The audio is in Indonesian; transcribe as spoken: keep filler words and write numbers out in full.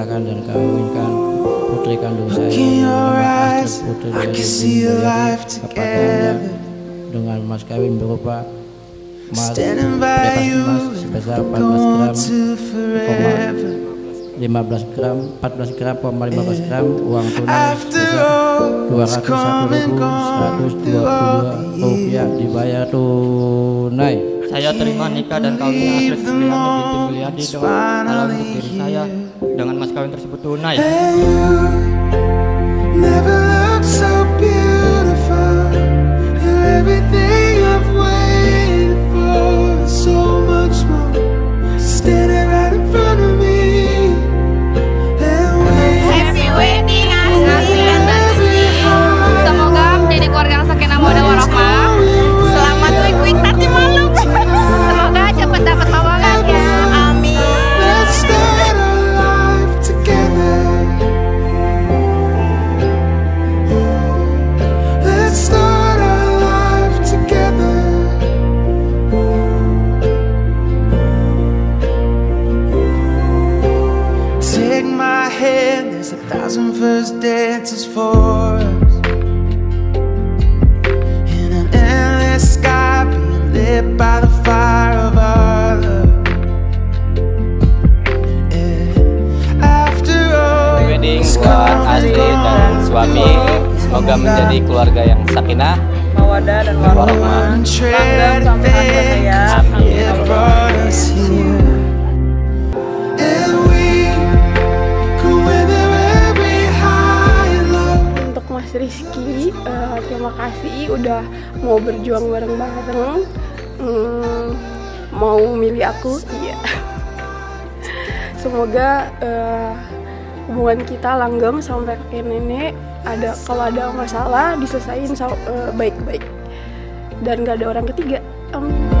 menikahkan dan kawinkan putri kandung saya Muhammad Astrid Putri Leli menjadi kepadanya dengan mas kawin berupa emas bebas emas sebesar empat belas gram, lima belas gram, empat belas gram, lima belas gram, uang tunai sebesar dua ratus satu ribu seratus dua puluh dua rupiah dibayar tunai. Saya terima nikah dan kawinnya Astrid Supriyani binti Mulyadi dengan halal untuk diri saya dengan mas kawin tersebut tunai. Happy wedding Astrid dan Tanti. Semoga menjadi keluarga yang sakinah mawaddah warahmah. Selamat wik-wik tati malu. Semoga cepat dapat lowongan ya. Amin. Take my hand, there's a thousand first dances for us in an endless sky, being lit by the fire of our love. Yeah. After all, Wedding buat Astrid dan suami, semoga menjadi keluarga yang sakinah, mawaddah dan warahmah, langgeng sampai akhir hayat. Amin. Untuk Mas Rizky, uh, terima kasih udah mau berjuang bareng-bareng, hmm, mau milih aku, iya. Semoga uh, hubungan kita langgeng sampai kakek nenek. Ada kalau ada masalah diselesain baik-baik uh, dan gak ada orang ketiga. Amin.